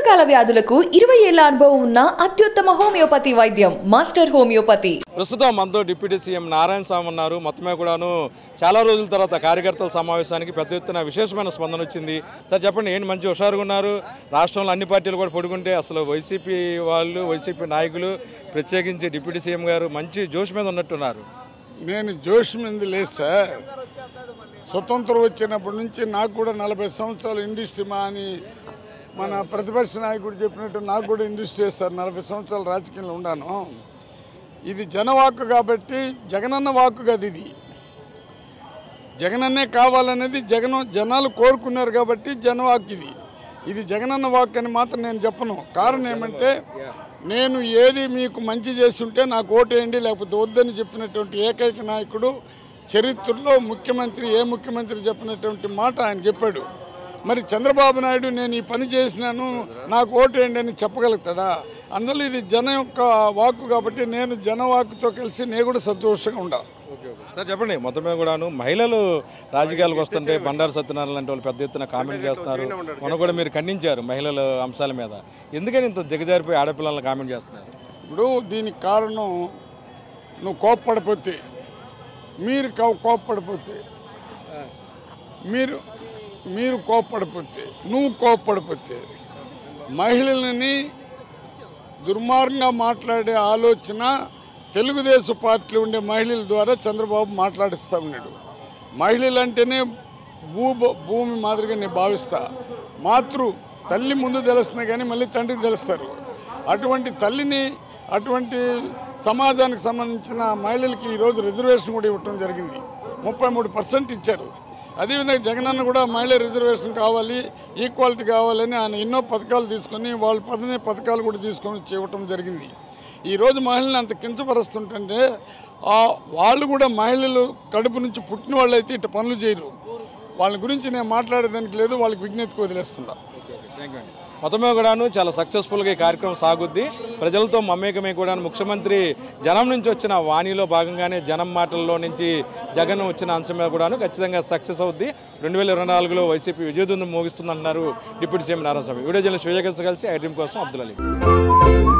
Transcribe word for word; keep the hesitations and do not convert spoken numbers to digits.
దీర్ఘకాల వ్యాధులకు ఇరవై ఏళ్ల అనుభవం ఉన్న అత్యుత్తమ హోమియోపతి వైద్యం మాస్టర్ హోమియోపతి. ప్రస్తుతం మనతో డిప్యూటీ సీఎం నారాయణ స్వామి ఉన్నారు. మొత్తమే కూడాను చాలా రోజుల తర్వాత కార్యకర్తల సమావేశానికి పెద్ద ఎత్తున విశేషమైన స్పందన వచ్చింది. సార్ చెప్పండి, ఏంటి మంచి హుషారుగా ఉన్నారు? రాష్ట్రంలో అన్ని పార్టీలు కూడా పడుకుంటే అసలు వైసీపీ వాళ్ళు, వైసీపీ నాయకులు, ప్రత్యేకించి డిప్యూటీ సీఎం గారు మంచి జోష్ మీద ఉన్నట్టున్నారు. నేను జోష్ మీద లేదు సార్. స్వతంత్రం వచ్చినప్పటి నుంచి నాకు కూడా నలభై సంవత్సరాలు ఇండస్ట్రీ మా అని మన ప్రతిపక్ష నాయకుడు చెప్పినట్టు నాకు కూడా ఇండస్ట్రీ సార్. నలభై సంవత్సరాలు రాజకీయంలో ఉన్నాను. ఇది జనవాక్కు కాబట్టి జగనన్న వాక్కు కాదు. ఇది జగనన్నే కావాలనేది జగన్ జనాలు కోరుకున్నారు కాబట్టి జనవాక్కు. ఇది ఇది జగనన్న వాక్కు అని మాత్రం నేను చెప్పను. కారణం ఏమంటే నేను ఏది మీకు మంచి చేసి ఉంటే నాకు ఓటేయండి, లేకపోతే వద్దని చెప్పినటువంటి ఏకైక నాయకుడు చరిత్రలో ముఖ్యమంత్రి. ఏ ముఖ్యమంత్రి చెప్పినటువంటి మాట ఆయన చెప్పాడు. మరి చంద్రబాబు నాయుడు నేను ఈ పని చేసినాను నాకు ఓటేయండి అని చెప్పగలుగుతాడా? అందులో ఇది జన యొక్క వాక్కు కాబట్టి నేను జనవాక్కుతో కలిసి నేను కూడా సంతోషంగా ఉండాలి. సార్ చెప్పండి, మొత్తమే కూడాను మహిళలు రాజకీయాలకు వస్తుంటే బండారు సత్యనారాయణ లాంటి వాళ్ళు పెద్ద ఎత్తున కామెంట్ చేస్తున్నారు. మొన్న కూడా మీరు ఖండించారు మహిళల అంశాల మీద. ఎందుకని ఇంత దిగజారిపోయి ఆడపిల్లలను కామెంట్ చేస్తున్నారు? ఇప్పుడు దీనికి కారణం నువ్వు కోప్పడిపోతే, మీరు కోప్పడిపోతే, మీరు మీరు కోప్పడిపోతే, నువ్వు కోప్పడిపోతే మహిళలని దుర్మార్గంగా మాట్లాడే ఆలోచన తెలుగుదేశం పార్టీలో ఉండే మహిళల ద్వారా చంద్రబాబు మాట్లాడిస్తూ ఉన్నాడు. మహిళలు అంటేనే భూ భూమి మాదిరిగా నేను భావిస్తా. మాతృ తల్లి ముందు తెలుస్తుంది కానీ మళ్ళీ తండ్రికి తెలుస్తారు. అటువంటి తల్లిని, అటువంటి సమాజానికి సంబంధించిన మహిళలకి ఈరోజు రిజర్వేషన్ కూడా ఇవ్వటం జరిగింది. ముప్పై మూడు పర్సెంట్ ఇచ్చారు. అదేవిధంగా జగనన్న కూడా మహిళా రిజర్వేషన్ కావాలి, ఈక్వాలిటీ కావాలని ఆయన ఎన్నో పథకాలు తీసుకొని వాళ్ళ పదనే పథకాలు కూడా తీసుకొని ఇవ్వటం జరిగింది. ఈరోజు మహిళలను అంత కించపరుస్తుంటే వాళ్ళు కూడా మహిళలు కడుపు నుంచి పుట్టిన వాళ్ళు అయితే ఇట్లా పనులు చేయరు. వాళ్ళ గురించి నేను మాట్లాడేదానికి లేదు, వాళ్ళకి విజ్ఞతకు వదిలేస్తున్నా. మొత్తమే కూడాను చాలా సక్సెస్ఫుల్గా ఈ కార్యక్రమం సాగుద్ది. ప్రజలతో మమేకమే కూడా ముఖ్యమంత్రి జనం నుంచి వచ్చిన వాణిలో భాగంగానే జనం మాటల్లో నుంచి జగన్ వచ్చిన అంశం మీద కూడాను ఖచ్చితంగా సక్సెస్ అవుద్ది. రెండు వేల ఇరవై నాలుగులో వైసీపీ విజయదుందు మోగిస్తుందంటున్నారు deputy CM Narayana Swamy. Video journalist Vijay కలిసి ఐ డ్రీమ్ కోసం అబ్దుల్ అలీ.